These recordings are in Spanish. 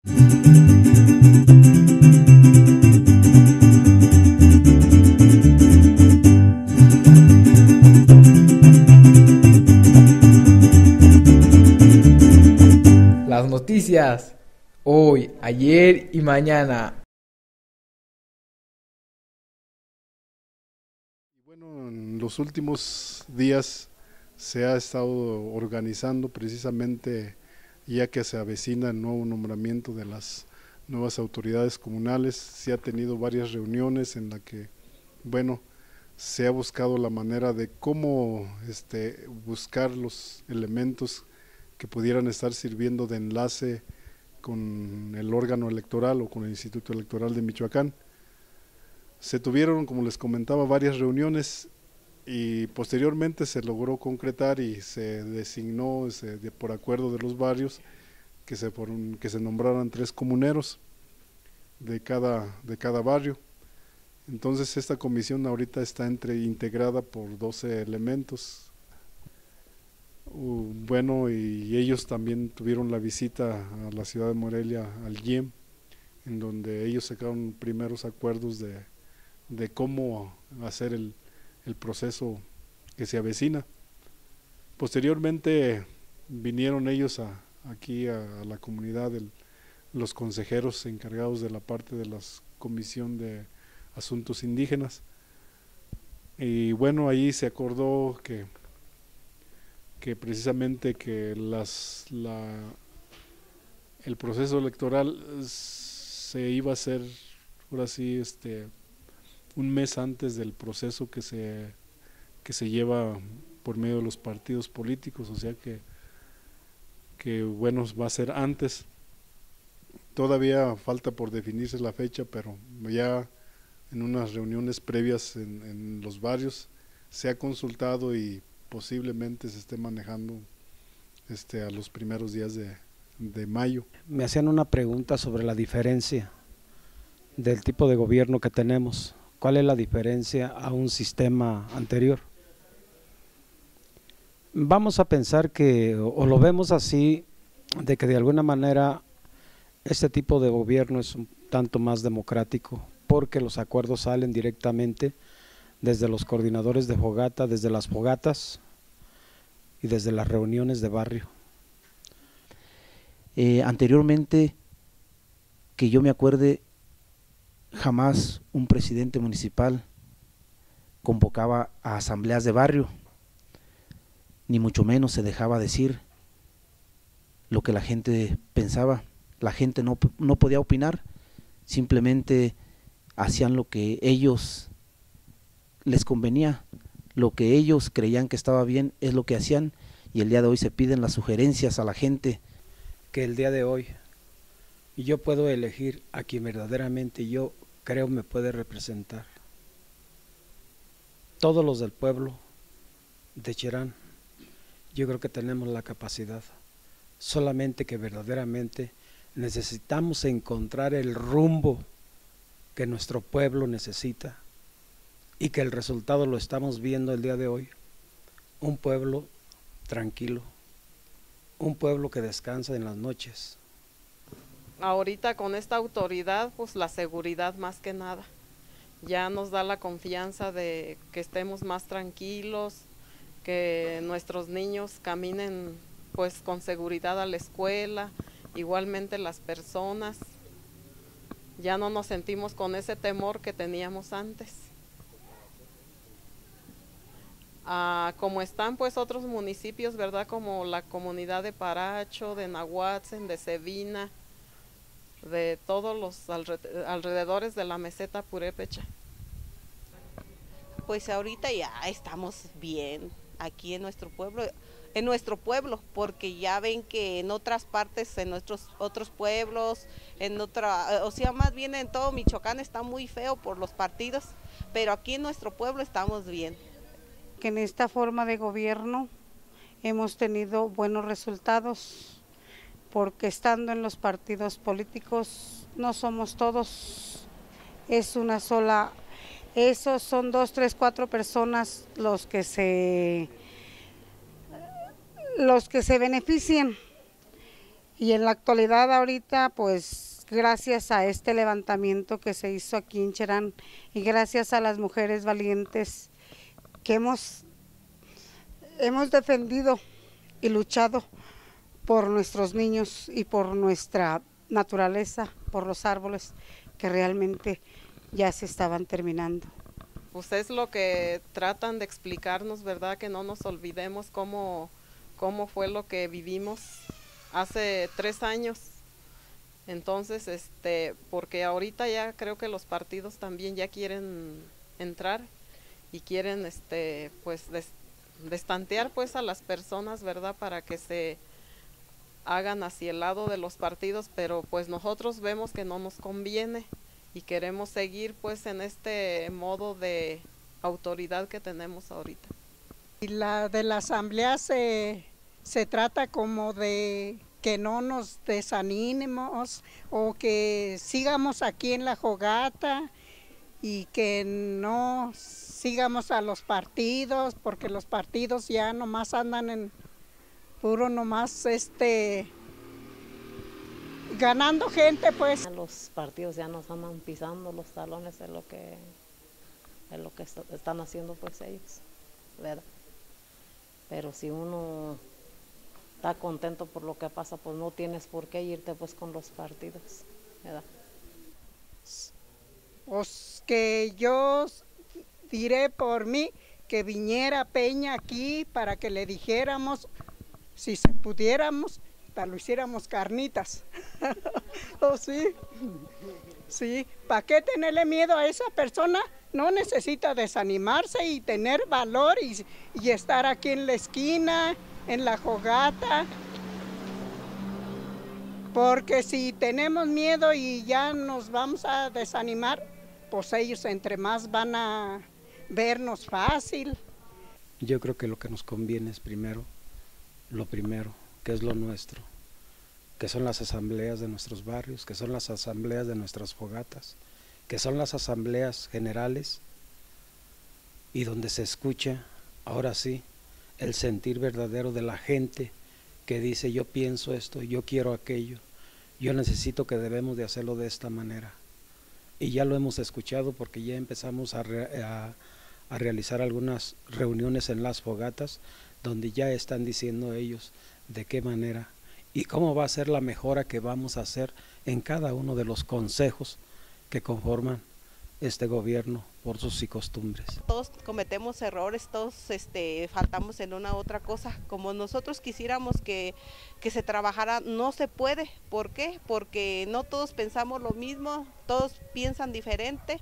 Las noticias, hoy, ayer y mañana. Bueno, en los últimos días se ha estado organizando precisamente, ya que se avecina el nuevo nombramiento de las nuevas autoridades comunales. Se ha tenido varias reuniones en la que, bueno, se ha buscado la manera de cómo buscar los elementos que pudieran estar sirviendo de enlace con el órgano electoral o con el Instituto Electoral de Michoacán. Se tuvieron, como les comentaba, varias reuniones y posteriormente se logró concretar y se designó por acuerdo de los barrios que se nombraran 3 comuneros de cada barrio. Entonces esta comisión ahorita está integrada por 12 elementos. Bueno, y ellos también tuvieron la visita a la ciudad de Morelia, al IEM, en donde ellos sacaron primeros acuerdos de cómo hacer el proceso que se avecina. Posteriormente vinieron ellos aquí a la comunidad, los consejeros encargados de la parte de la Comisión de Asuntos Indígenas, y bueno, ahí se acordó que precisamente que el proceso electoral se iba a hacer ahora sí un mes antes del proceso que se lleva por medio de los partidos políticos, o sea que bueno, va a ser antes. Todavía falta por definirse la fecha, pero ya en unas reuniones previas en los barrios se ha consultado y posiblemente se esté manejando a los primeros días de mayo. Me hacían una pregunta sobre la diferencia del tipo de gobierno que tenemos. ¿Cuál es la diferencia a un sistema anterior? Vamos a pensar que, o lo vemos así, de que de alguna manera este tipo de gobierno es un tanto más democrático, porque los acuerdos salen directamente desde los coordinadores de fogata, desde las fogatas y desde las reuniones de barrio. Anteriormente, que yo me acuerde, jamás un presidente municipal convocaba a asambleas de barrio, ni mucho menos se dejaba decir lo que la gente pensaba. La gente no podía opinar, simplemente hacían lo que ellos les convenía, lo que ellos creían que estaba bien es lo que hacían, y el día de hoy se piden las sugerencias a la gente. Que el día de hoy yo puedo elegir a quien verdaderamente yo creo me puede representar. Todos los del pueblo de Cherán, yo creo que tenemos la capacidad, solamente que verdaderamente necesitamos encontrar el rumbo que nuestro pueblo necesita, y que el resultado lo estamos viendo el día de hoy. Un pueblo tranquilo, un pueblo que descansa en las noches. Ahorita con esta autoridad, pues la seguridad más que nada. Ya nos da la confianza de que estemos más tranquilos, que nuestros niños caminen pues con seguridad a la escuela, igualmente las personas. Ya no nos sentimos con ese temor que teníamos antes. Como están pues otros municipios, ¿verdad? Como la comunidad de Paracho, de Nahuatzen, de Cevina, de todos los alrededores de la meseta purépecha. Pues ahorita ya estamos bien aquí en nuestro pueblo, porque ya ven que en otras partes, en nuestros otros pueblos, o sea, más bien en todo Michoacán está muy feo por los partidos, pero aquí en nuestro pueblo estamos bien. Que en esta forma de gobierno hemos tenido buenos resultados, porque estando en los partidos políticos no somos todos, es una sola, esos son 2, 3, 4 personas los que se benefician, Y en la actualidad ahorita, pues gracias a este levantamiento que se hizo aquí en Cherán y gracias a las mujeres valientes que hemos defendido y luchado por nuestros niños y por nuestra naturaleza, por los árboles que realmente ya se estaban terminando. Pues es lo que tratan de explicarnos, ¿verdad? Que no nos olvidemos cómo fue lo que vivimos hace 3 años. Entonces, porque ahorita ya creo que los partidos también ya quieren entrar y quieren, pues, destantear pues a las personas, ¿verdad? Para que se hagan hacia el lado de los partidos, pero pues nosotros vemos que no nos conviene y queremos seguir pues en este modo de autoridad que tenemos ahorita. Y la de la asamblea se trata como de que no nos desanimemos o que sigamos aquí en la fogata y que no sigamos a los partidos, porque los partidos ya nomás andan en puro nomás ganando gente, pues. Los partidos ya nos andan pisando los talones de lo que están haciendo pues ellos, ¿verdad? Pero si uno está contento por lo que pasa, pues no tienes por qué irte pues con los partidos, ¿verdad? Pues que yo diré por mí que viniera Peña aquí para que le dijéramos, si se pudiéramos, lo hiciéramos carnitas. ¿Oh, sí? Sí, ¿para qué tenerle miedo a esa persona? No necesita desanimarse y tener valor y estar aquí en la esquina, en la fogata. Porque si tenemos miedo y ya nos vamos a desanimar, pues ellos entre más van a vernos fácil. Yo creo que lo que nos conviene es lo primero, que es lo nuestro, que son las asambleas de nuestros barrios, que son las asambleas de nuestras fogatas, que son las asambleas generales y donde se escucha, ahora sí, el sentir verdadero de la gente que dice yo pienso esto, yo quiero aquello, yo necesito que debemos de hacerlo de esta manera. Y ya lo hemos escuchado porque ya empezamos a realizar algunas reuniones en las fogatas donde ya están diciendo ellos de qué manera y cómo va a ser la mejora que vamos a hacer en cada uno de los consejos que conforman este gobierno por sus y costumbres. Todos cometemos errores, todos faltamos en una u otra cosa. Como nosotros quisiéramos que se trabajara, no se puede. ¿Por qué? Porque no todos pensamos lo mismo, todos piensan diferente.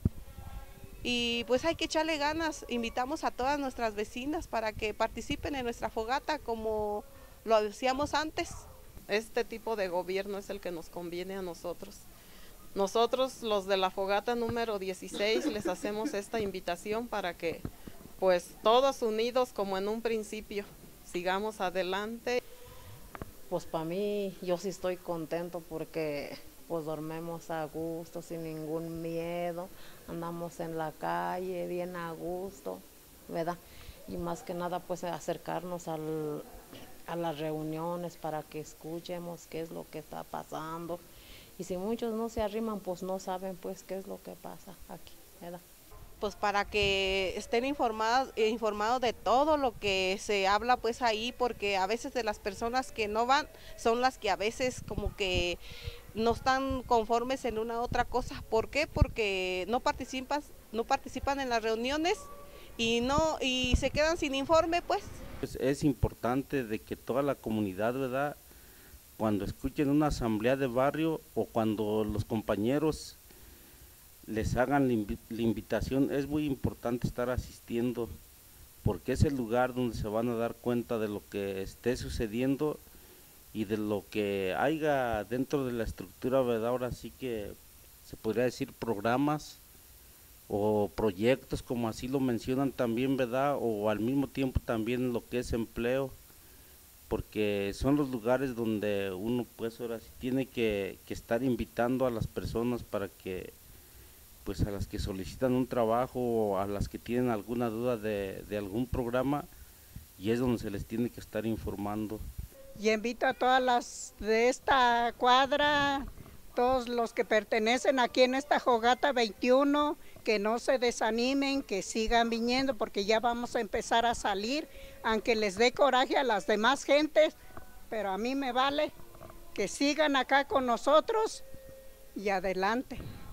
Y pues hay que echarle ganas. Invitamos a todas nuestras vecinas para que participen en nuestra fogata como lo hacíamos antes. Este tipo de gobierno es el que nos conviene a nosotros. Nosotros, los de la fogata número 16, les hacemos esta invitación para que, pues, todos unidos como en un principio, sigamos adelante. Pues para mí, yo sí estoy contento porque pues dormimos a gusto, sin ningún miedo, andamos en la calle bien a gusto, ¿verdad? Y más que nada, pues acercarnos a las reuniones para que escuchemos qué es lo que está pasando. Y si muchos no se arriman, pues no saben pues qué es lo que pasa aquí, ¿verdad? Pues para que estén informados de todo lo que se habla pues ahí, porque a veces de las personas que no van son las que a veces como que no están conformes en una otra cosa. ¿Por qué? Porque no participan en las reuniones y se quedan sin informe pues. Es importante de que toda la comunidad, ¿verdad?, cuando escuchen una asamblea de barrio o cuando los compañeros les hagan la invitación, es muy importante estar asistiendo porque es el lugar donde se van a dar cuenta de lo que esté sucediendo y de lo que haya dentro de la estructura, ¿verdad? Ahora sí que se podría decir programas o proyectos, como así lo mencionan también, ¿verdad? O al mismo tiempo también lo que es empleo, porque son los lugares donde uno pues ahora sí tiene que estar invitando a las personas para que, pues a las que solicitan un trabajo o a las que tienen alguna duda de algún programa, y es donde se les tiene que estar informando. Y invito a todas las de esta cuadra, todos los que pertenecen aquí en esta Jogata 21, que no se desanimen, que sigan viniendo, porque ya vamos a empezar a salir, aunque les dé coraje a las demás gentes, pero a mí me vale que sigan acá con nosotros y adelante.